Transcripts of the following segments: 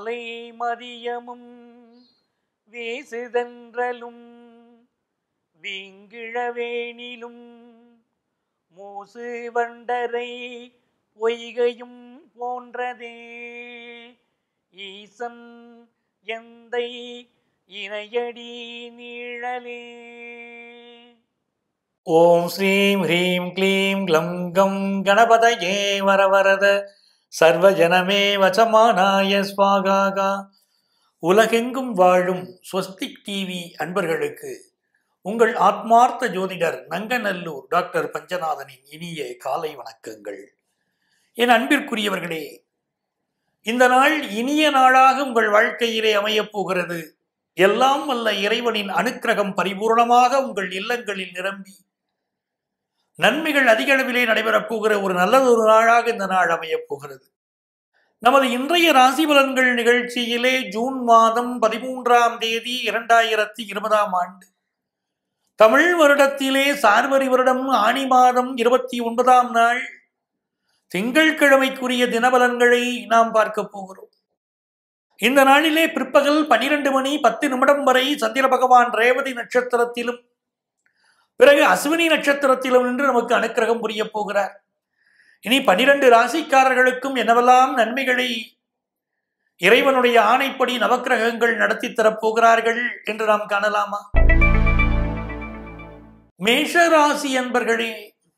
காலை மதியமும் வீசுதன்றலும் வீங்கிழவேனிலும் மூசு வண்டரை பொய்கையும் போன்றதே ஈசன் எந்தை இணையடி நீழலே. ஓம் ஸ்ரீம் ஹ்ரீம் க்ளீம் க்ளம் கம் கணபதயே வரவரத சர்வஜனமே வசமானாய ஸ்வாகாகா. உலகெங்கும் வாழும் ஸ்வஸ்திக் டிவி அன்பர்களுக்கு உங்கள் ஆத்மார்த்த ஜோதிடர் நங்கநல்லூர் டாக்டர் பஞ்சநாதனின் இனிய காலை வணக்கங்கள். என் அன்பிற்குரியவர்களே, இந்த நாள் இனிய நாளாக உங்கள் வாழ்க்கையிலே அமையப் போகிறது. எல்லாம் வல்ல இறைவனின் அனுக்கிரகம் பரிபூர்ணமாக உங்கள் இல்லங்களில் நிரம்பி நன்மைகள் அதிக அளவிலே நடைபெறப் போகிற ஒரு நல்லதொரு நாளாக இந்த நாள் அமையப் போகிறது. நமது இன்றைய ராசி பலன்கள் நிகழ்ச்சியிலே ஜூன் மாதம் 13ஆம் தேதி 2020ஆம் ஆண்டு தமிழ் வருடத்திலே சார்வரி வருடம் ஆனி மாதம் 29ஆம் நாள் திங்கட்கிழமைக்குரிய தினபலன்களை நாம் பார்க்க போகிறோம். இந்த நாளிலே பிற்பகல் 12 மணி 10 நிமிடம் வரை சந்திர பகவான் ரேவதி நட்சத்திரத்திலும் பிறகு அஸ்வினி நட்சத்திரத்திலும் நின்று நமக்கு அனுக்கிரகம் புரிய போகிறார். இனி 12 ராசிக்காரர்களுக்கும் என்னவெல்லாம் நன்மைகளை இறைவனுடைய ஆணைப்படி நவக்கிரகங்கள் நடத்தி தரப்போகிறார்கள் என்று நாம் காணலாமா? மேஷ ராசி அன்பர்களே,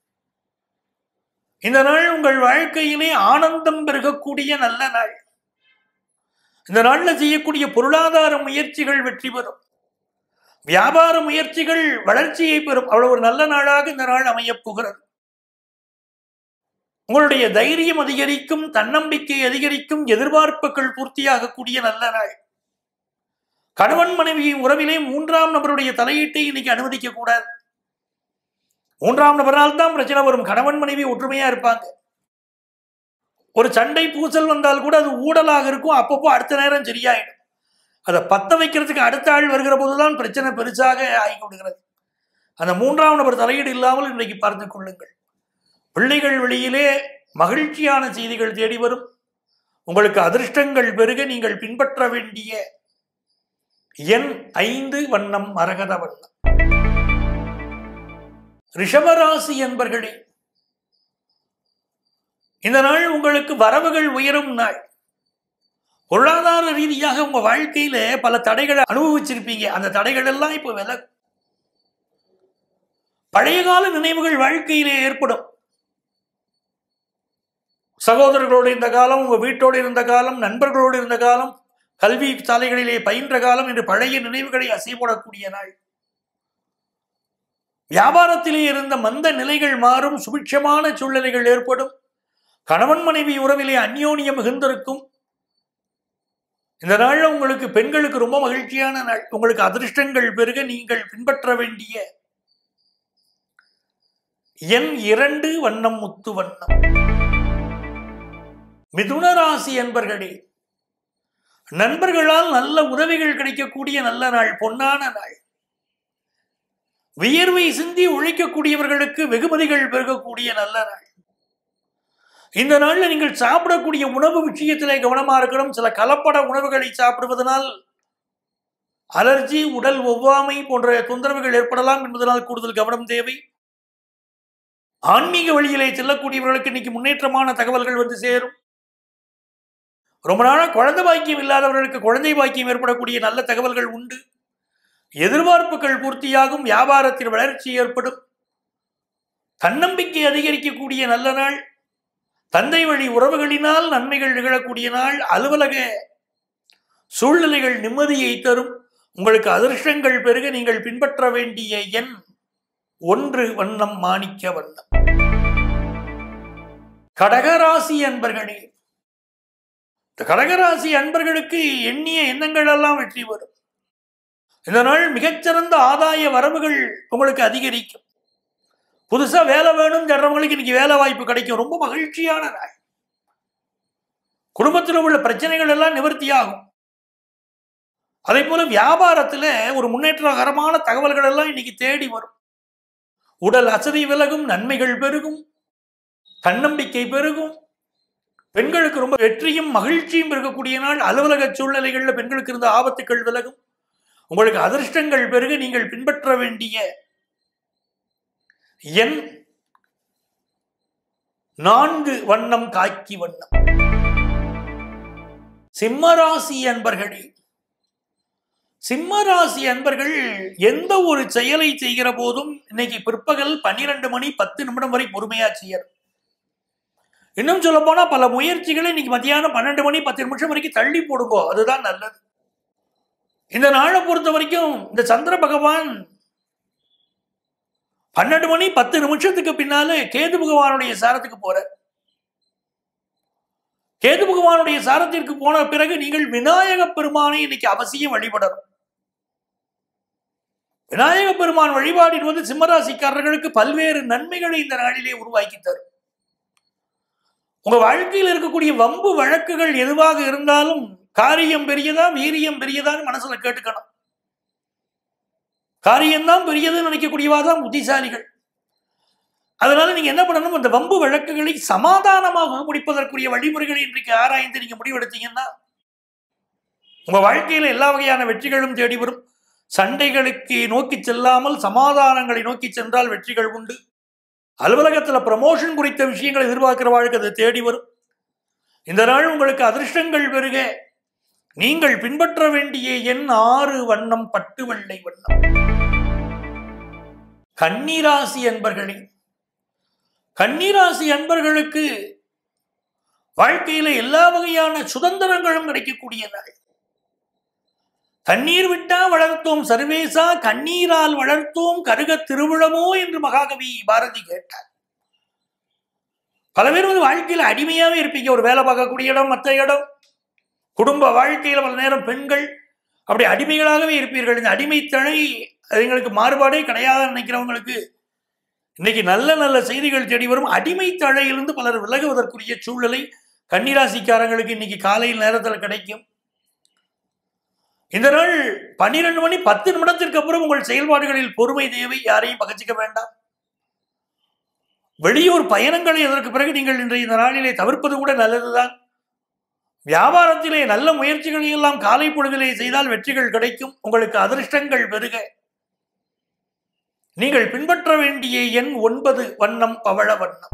இந்த நாள் உங்கள் வாழ்க்கையிலே ஆனந்தம் பெருகக்கூடிய நல்ல நாள். இந்த நாள்ல செய்யக்கூடிய பொருளாதார முயற்சிகள் வெற்றி பெறும், வியாபார முயற்சிகள் வளர்ச்சியை பெறும். அவ்வளவு ஒரு நல்ல நாளாக இந்த நாள் அமையப் போகிறது. உங்களுடைய தைரியம் அதிகரிக்கும், தன்னம்பிக்கை அதிகரிக்கும், எதிர்பார்ப்புகள் பூர்த்தியாகக்கூடிய நல்ல நாள். கணவன் மனைவி உறவிலே 3ஆம் நபருடைய தலையீட்டை இன்னைக்கு அனுமதிக்க கூடாது. 3ஆம் நபரால் தான் பிரச்சனை வரும். கணவன் மனைவி ஒற்றுமையா இருப்பாங்க. ஒரு சண்டை பூசல் வந்தால் கூட அது ஊடலாக இருக்கும். அப்பப்போ அடுத்த நேரம் சரியாயிடும். அதை பத்த வைக்கிறதுக்கு அடுத்த ஆள் வருகிற போதுதான் பிரச்சனை பெருசாக ஆகி கொடுக்கிறது. அந்த 3ஆம் நபர் தலையீடு இல்லாமல் இன்றைக்கு பார்த்து கொள்ளுங்கள். பிள்ளைகள் வெளியிலே மகிழ்ச்சியான செய்திகள் தேடி வரும். உங்களுக்கு அதிர்ஷ்டங்கள் பெருக நீங்கள் பின்பற்ற வேண்டிய எண் 5, வண்ணம் மரகத வண்ணம். ரிஷபராசி என்பர்களே, இந்த நாள் உங்களுக்கு வரவுகள் உயரும் நாள். பொருளாதார ரீதியாக உங்க வாழ்க்கையில பல தடைகளை அனுபவிச்சிருப்பீங்க. அந்த தடைகள் எல்லாம் இப்ப விலகும். பழைய கால நினைவுகள் வாழ்க்கையிலே ஏற்படும். சகோதரர்களோடு இருந்த காலம், உங்க வீட்டோடு இருந்த காலம், நண்பர்களோடு இருந்த காலம், கல்வி சாலைகளிலே பயின்ற காலம் என்று பழைய நினைவுகளை அசைபோடக்கூடிய நாள். வியாபாரத்திலே இருந்த மந்த நிலைகள் மாறும், சுபிட்சமான சூழ்நிலைகள் ஏற்படும். கணவன் மனைவி உறவிலே அந்யோன்யம் மிகுந்திருக்கும். இந்த நாள்ல உங்களுக்கு பெண்களுக்கு ரொம்ப மகிழ்ச்சியான நாள். உங்களுக்கு அதிர்ஷ்டங்கள் பெருக நீங்கள் பின்பற்ற வேண்டிய எண் 2, வண்ணம் முத்து வண்ணம். மிதுன ராசி என்பர்களே, நண்பர்களால் நல்ல உதவிகள் கிடைக்கக்கூடிய நல்ல நாள், பொன்னான நாள். வியர்வை சிந்தி உழைக்கக்கூடியவர்களுக்கு வெகுமதிகள் பெருகக்கூடிய நல்ல நாள். இந்த நாள்ல நீங்கள் சாப்பிடக்கூடிய உணவு விஷயத்திலே கவனமா இருக்கணும். சில கலப்பட உணவுகளை சாப்பிடுவதனால் அலர்ஜி, உடல் ஒவ்வாமை போன்ற தொந்தரவுகள் ஏற்படலாம் என்பதனால் கூடுதல் கவனம் தேவை. ஆன்மீக வழியிலே செல்லக்கூடியவர்களுக்கு இன்னைக்கு முன்னேற்றமான தகவல்கள் வந்து சேரும். ரொம்ப நாளா குழந்தை பாக்கியம் இல்லாதவர்களுக்கு குழந்தை பாக்கியம் ஏற்படக்கூடிய நல்ல தகவல்கள் உண்டு. எதிர்பார்ப்புகள் பூர்த்தியாகும், வியாபாரத்தில் வளர்ச்சி ஏற்படும். தன்னம்பிக்கை அதிகரிக்கக்கூடிய நல்ல நாள். தந்தை வழி உறவுகளினால் நன்மைகள் நிகழக்கூடிய நாள். அலுவலக சூழ்நிலைகள் நிம்மதியை தரும். உங்களுக்கு அதிர்ஷ்டங்கள் பெருக நீங்கள் பின்பற்ற வேண்டிய எண் 1, வண்ணம் மாணிக்க வண்ணம். கடகராசி அன்பர்களே, கடகராசி அன்பர்களுக்கு எண்ணிய எண்ணங்கள் எல்லாம் வெற்றி பெறும். இந்த நாள் மிகச்சிறந்த ஆதாய வரவுகள் உங்களுக்கு அதிகரிக்கும். புதுசா வேலை வேணும் சொல்றவங்களுக்கு இன்னைக்கு வேலை வாய்ப்பு கிடைக்கும். ரொம்ப மகிழ்ச்சியான நாள். குடும்பத்தில் உள்ள பிரச்சனைகள் எல்லாம் நிவர்த்தியாகும். அதே போல வியாபாரத்துல ஒரு முன்னேற்றகரமான தகவல்கள் எல்லாம் இன்னைக்கு தேடி வரும். உடல் அசதி விலகும், நன்மைகள் பெருகும், தன்னம்பிக்கை பெருகும். பெண்களுக்கு ரொம்ப வெற்றியும் மகிழ்ச்சியும் இருக்கக்கூடிய நாள். அலுவலக சூழ்நிலைகளில் பெண்களுக்கு இருந்த ஆபத்துக்கள் விலகும். உங்களுக்கு அதிர்ஷ்டங்கள் பெருக. நீங்கள் பின்பற்ற வேண்டிய எண் 4 வண்ணம் காக்கி வண்ணம். சிம்மராசி அன்பர்களே, சிம்மராசி அன்பர்கள் எந்த ஒரு செயலை செய்கிற போதும் இன்னைக்கு பிற்பகல் 12 மணி 10 நிமிடம் வரை பொறுமையா செய்யணும். இன்னும் சொல்ல போனா பல முயற்சிகளை இன்னைக்கு மத்தியானம் 12 மணி 10 நிமிஷம் வரைக்கும் தள்ளி போடுங்க. அதுதான் நல்லது. இந்த நாளை பொறுத்த வரைக்கும் இந்த சந்திர பகவான் 12 மணி 10 நிமிஷத்துக்கு பின்னால கேது பகவானுடைய சாரத்துக்கு போற. கேது பகவானுடைய சாரத்திற்கு போன பிறகு நீங்கள் விநாயக பெருமானை இன்னைக்கு அவசியம் வழிபடணும். விநாயக பெருமான் வழிபாடு என்பது சிம்மராசிக்காரர்களுக்கு பல்வேறு நன்மைகளை இந்த நாளிலே உருவாக்கி தரும். உங்க வாழ்க்கையில் இருக்கக்கூடிய வம்பு வழக்குகள் எதுவாக இருந்தாலும் காரியம் பெரியதா வீரியம் பெரியதான்னு மனசுல கேட்டுக்கணும். காரியம்தான் பெரியதுன்னு நினைக்கக்கூடியவாதான் புத்திசாலிகள். அதனால நீங்க என்ன பண்ணணும், அந்த வம்பு வழக்குகளை சமாதானமாக முடிப்பதற்குரிய வழிமுறைகளை இன்றைக்கு ஆராய்ந்து நீங்க முடிவெடுத்தீங்கன்னா உங்க வாழ்க்கையில எல்லா வகையான வெற்றிகளும் தேடி வரும். சண்டைகளுக்கு நோக்கி செல்லாமல் சமாதானங்களை நோக்கி சென்றால் வெற்றிகள் உண்டு. அலுவலகத்தில் ப்ரமோஷன் குறித்த விஷயங்களை எதிர்பார்க்கிறவாளுக்கு அது தேடி வரும். இந்த நாள் உங்களுக்கு அதிர்ஷ்டங்கள் பெருக. நீங்கள் பின்பற்ற வேண்டிய எண் 6 வண்ணம் பட்டு வெள்ளை வண்ணம். கன்னிராசி அன்பர்களே, கன்னிராசி அன்பர்களுக்கு வாழ்க்கையில எல்லா வகையான சுதந்திரங்களும் கிடைக்கக்கூடிய நாள். தண்ணீர் விட்டா வளர்த்தோம் சர்வேசா, கண்ணீரால் வளர்த்தோம் கருக திருவிழமோ என்று மகாகவி பாரதி கேட்டார். பல பேர் வந்து வாழ்க்கையில அடிமையாவே இருப்பீங்க. ஒரு வேலை பார்க்கக்கூடிய இடம், மற்ற இடம், குடும்ப வாழ்க்கையில பல நேரம் பெண்கள் அப்படி அடிமைகளாகவே இருப்பீர்கள். இந்த அடிமை தழை எங்களுக்கு மாறுபாடே கிடையாதுன்னு நினைக்கிறவங்களுக்கு இன்னைக்கு நல்ல நல்ல செய்திகள் தேடி வரும். அடிமை தழையிலிருந்து பலர் விலகுவதற்குரிய சூழ்நிலை கன்னிராசிக்காரங்களுக்கு இன்னைக்கு காலையில் நேரத்தில் கிடைக்கும். இந்த நாள் 12 மணி 10 நிமிடத்திற்கு அப்புறம் உங்கள் செயல்பாடுகளில் பொறுமை தேவை. யாரையும் பகச்சிக்க வேண்டாம். வெளியூர் பயணங்களை அதற்கு பிறகு நீங்கள் இன்றைய இந்த நாளிலே தவிர்ப்பது கூட நல்லதுதான். வியாபாரத்திலே நல்ல முயற்சிகளை எல்லாம் காலை பொழுதிலே செய்தால் வெற்றிகள் கிடைக்கும். உங்களுக்கு அதிர்ஷ்டங்கள் பெருக. நீங்கள் பின்பற்ற வேண்டிய எண் 9 வண்ணம் பவள வண்ணம்.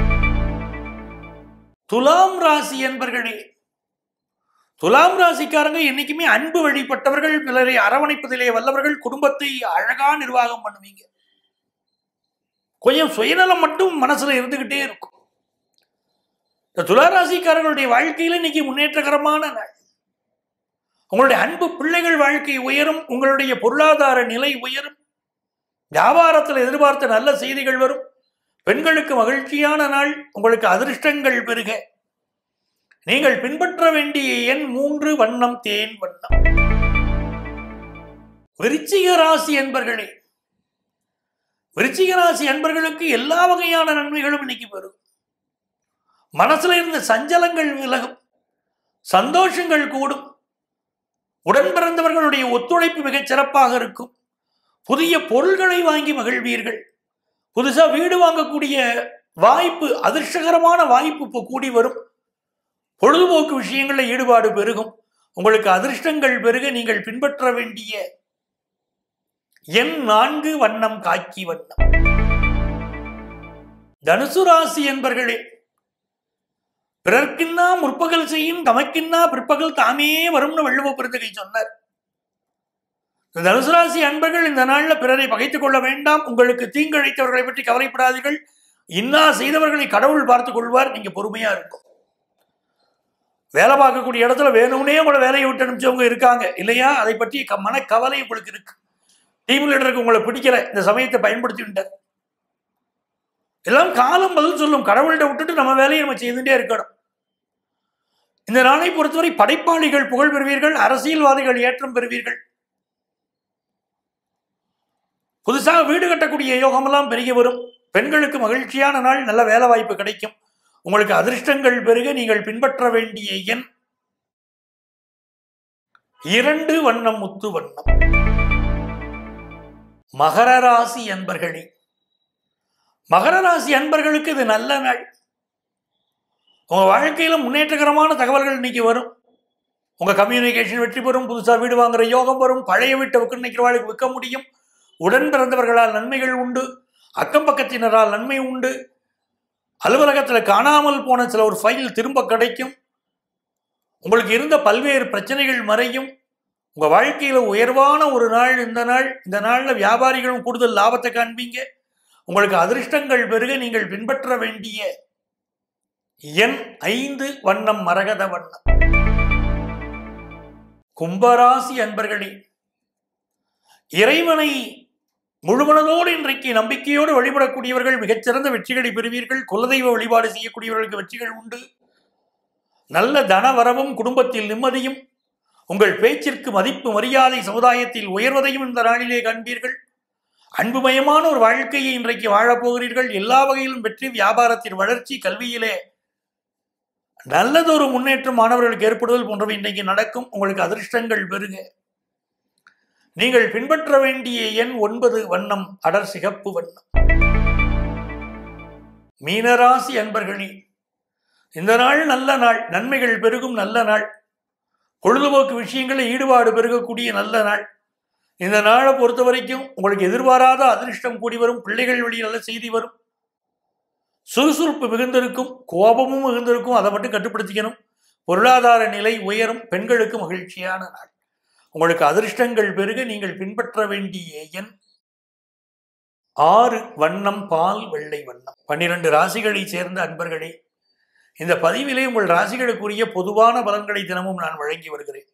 துலாம் ராசி என்பர்களே, துலாம் ராசிக்காரங்க என்னைக்குமே அன்பு வழிபட்டவர்கள், பிறரை அரவணைப்பதிலே வல்லவர்கள், குடும்பத்தை அழகா நிர்வாகம் பண்ணுவீங்க. கொஞ்சம் சுயநலம் மட்டும் மனசுல இருந்துகிட்டே இருக்கும். இந்த துளாராசிக்காரர்களுடைய வாழ்க்கையில இன்னைக்கு முன்னேற்றகரமான நாள். உங்களுடைய அன்பு பிள்ளைகள் வாழ்க்கை உயரும். உங்களுடைய பொருளாதார நிலை உயரும். வியாபாரத்தில் எதிர்பார்த்த நல்ல செய்திகள் வரும். பெண்களுக்கு மகிழ்ச்சியான நாள். உங்களுக்கு அதிர்ஷ்டங்கள் பெருக. நீங்கள் பின்பற்ற வேண்டிய எண் 3 வண்ணம் தேன் வண்ணம். விருச்சிக ராசி என்பர்களே, விருச்சிக ராசி அன்பர்களுக்கு எல்லா வகையான நன்மைகளும் இன்னைக்கு பெறும். மனசுல இருந்த சஞ்சலங்கள் விலகும். சந்தோஷங்கள் கூடும். உடன் பிறந்தவர்களுடைய ஒத்துழைப்பு மிகச் சிறப்பாக இருக்கும். புதிய பொருள்களை வாங்கி மகிழ்வீர்கள். புதுசா வீடு வாங்கக்கூடிய வாய்ப்பு, அதிர்ஷ்டகரமான வாய்ப்பு இப்போ கூடி வரும். பொழுதுபோக்கு விஷயங்களில் ஈடுபாடு பெருகும். உங்களுக்கு அதிர்ஷ்டங்கள் பெருக. நீங்கள் பின்பற்ற வேண்டிய எண் 4 வண்ணம் காக்கி வண்ணம். தனுசு ராசி என்பர்களே, பிறர்க்கின்னா முற்பகல் செய்யும் தமக்கின்னா பிற்பகல் தாமே வரும்னு வள்ளுவ பெருந்தகை சொன்னார். தனுசு ராசி அன்பர்கள் இந்த நாளில் பிறரை பகைத்துக் கொள்ள வேண்டாம். உங்களுக்கு தீங்கிழைத்தவர்களை பற்றி கவலைப்படாதீர்கள். இன்னா செய்தவர்களை கடவுள் பார்த்துக் கொள்வார். நீங்க பொறுமையா இருக்கும். வேலை பார்க்கக்கூடிய இடத்துல வேணும்னே உங்களை வேலையை விட்டு அனுப்பிச்சவங்க இருக்காங்க இல்லையா? அதை பற்றி மனக்கவலை உங்களுக்கு இருக்கு. டீம் லீடருக்கு உங்களை பிடிக்கல, இந்த சமயத்தை பயன்படுத்தி விட்டார். எல்லாம் காலம் பதில் சொல்லும். கடவுள்கிட்ட விட்டுட்டு நம்ம வேலையை நம்ம செய்துட்டே இருக்கணும். இந்த நாளை பொறுத்தவரை படைப்பாளிகள் புகழ் பெறுவீர்கள். அரசியல்வாதிகள் ஏற்றம் பெறுவீர்கள். புதுசாக வீடு கட்டக்கூடிய யோகமெல்லாம் பெருகி வரும். பெண்களுக்கு மகிழ்ச்சியான நாள். நல்ல வேலை வாய்ப்பு கிடைக்கும். உங்களுக்கு அதிர்ஷ்டங்கள் பெருக. நீங்கள் பின்பற்ற வேண்டிய எண் 2 வண்ணம் முத்து வண்ணம். மகர ராசி அன்பர்களே, மகர ராசி அன்பர்களுக்கு இது நல்ல நாள். உங்கள் வாழ்க்கையில் முன்னேற்றகரமான தகவல்கள் இன்னைக்கு வரும். உங்கள் கம்யூனிகேஷன் வெற்றி பெறும். புதுசாக வீடு வாங்குற யோகம் வரும். பழைய வீட்டை நிற்கிறவாளுக்கு விற்க முடியும். உடன் பிறந்தவர்களால் நன்மைகள் உண்டு. அக்கம் பக்கத்தினரால் நன்மை உண்டு. அலுவலகத்தில் காணாமல் போன சில ஒரு ஃபைல் திரும்ப கிடைக்கும். உங்களுக்கு இருந்த பல்வேறு பிரச்சனைகள் மறையும். உங்கள் வாழ்க்கையில் உயர்வான ஒரு நாள் இந்த நாள். இந்த நாளில் வியாபாரிகளும் கூடுதல் லாபத்தை காண்பீங்க. உங்களுக்கு அதிர்ஷ்டங்கள் பெருக. நீங்கள் பின்பற்ற வேண்டிய எண் 5, வண்ணம் மரகத வண்ணம். கும்பராசி அன்பர்களே, இறைவனை முழுமனதோடு இன்றைக்கு நம்பிக்கையோடு வழிபடக்கூடியவர்கள் மிகச்சிறந்த வெற்றிகளை பெறுவீர்கள். குலதெய்வ வழிபாடு செய்யக்கூடியவர்களுக்கு வெற்றிகள் உண்டு. நல்ல தனவரவும் குடும்பத்தில் நிம்மதியும், உங்கள் பேச்சிற்கு மதிப்பு மரியாதை சமுதாயத்தில் உயர்வதையும் இந்த நாளிலே காண்பீர்கள். அன்புமயமான ஒரு வாழ்க்கையை இன்றைக்கு வாழப்போகிறீர்கள். எல்லா வகையிலும் வெற்றி, வியாபாரத்தில் வளர்ச்சி, கல்வியிலே நல்லதொரு முன்னேற்றம் மாணவர்களுக்கு ஏற்படுதல் போன்றவை இன்றைக்கு நடக்கும். உங்களுக்கு அதிர்ஷ்டங்கள் பெருக. நீங்கள் பின்பற்ற வேண்டிய எண் 9, வண்ணம் அடர் சிகப்பு வண்ணம். மீனராசி அன்பர்களே, இந்த நாள் நல்ல நாள். நன்மைகள் பெருகும் நல்ல நாள். பொழுதுபோக்கு விஷயங்களில் ஈடுபாடு பெருகக்கூடிய நல்ல நாள். இந்த நாளை பொறுத்த வரைக்கும் உங்களுக்கு எதிர்பாராத அதிர்ஷ்டம் கூடி வரும். பிள்ளைகள் வழி நல்ல செய்தி வரும். சுறுசுறுப்பு மிகுந்திருக்கும். கோபமும் மிகுந்திருக்கும். அதை மட்டும் கட்டுப்படுத்திக்கணும். பொருளாதார நிலை உயரும். பெண்களுக்கு மகிழ்ச்சியான நாள். உங்களுக்கு அதிர்ஷ்டங்கள் பெருக. நீங்கள் பின்பற்ற வேண்டிய எண் 6, வண்ணம் பால் வெள்ளை வண்ணம். 12 ராசிகளை சேர்ந்த அன்பர்களே, இந்த பதிவிலே உங்கள் ராசிகளுக்குரிய பொதுவான பலன்களை தினமும் நான் வழங்கி வருகிறேன்.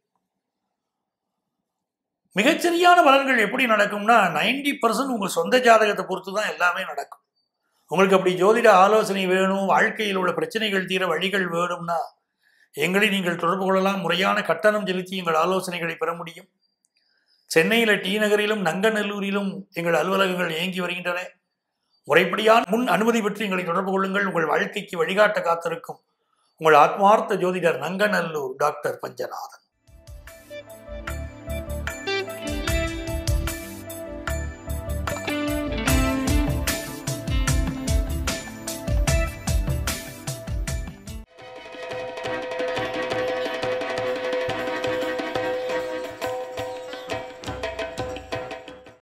மிகச்சரியான பலன்கள் எப்படி நடக்கும்னா 90% உங்கள் சொந்த ஜாதகத்தை பொறுத்து தான் எல்லாமே நடக்கும். உங்களுக்கு அப்படி ஜோதிட ஆலோசனை வேணும், வாழ்க்கையில் உள்ள பிரச்சனைகள் தீர வழிகள் வேணும்னா எங்களை நீங்கள் தொடர்பு கொள்ளலாம். முறையான கட்டணம் செலுத்தி எங்கள் ஆலோசனைகளை பெற முடியும். சென்னையில் டி நகரிலும் நங்கநல்லூரிலும் எங்கள் அலுவலகங்கள் இயங்கி வருகின்றன. முறைப்படியான முன் அனுமதி பெற்று எங்களை தொடர்பு கொள்ளுங்கள். உங்கள் வாழ்க்கைக்கு வழிகாட்ட காத்திருக்கும் உங்கள் ஆத்மார்த்த ஜோதிடர் நங்கநல்லூர் டாக்டர் பஞ்சநாதன்.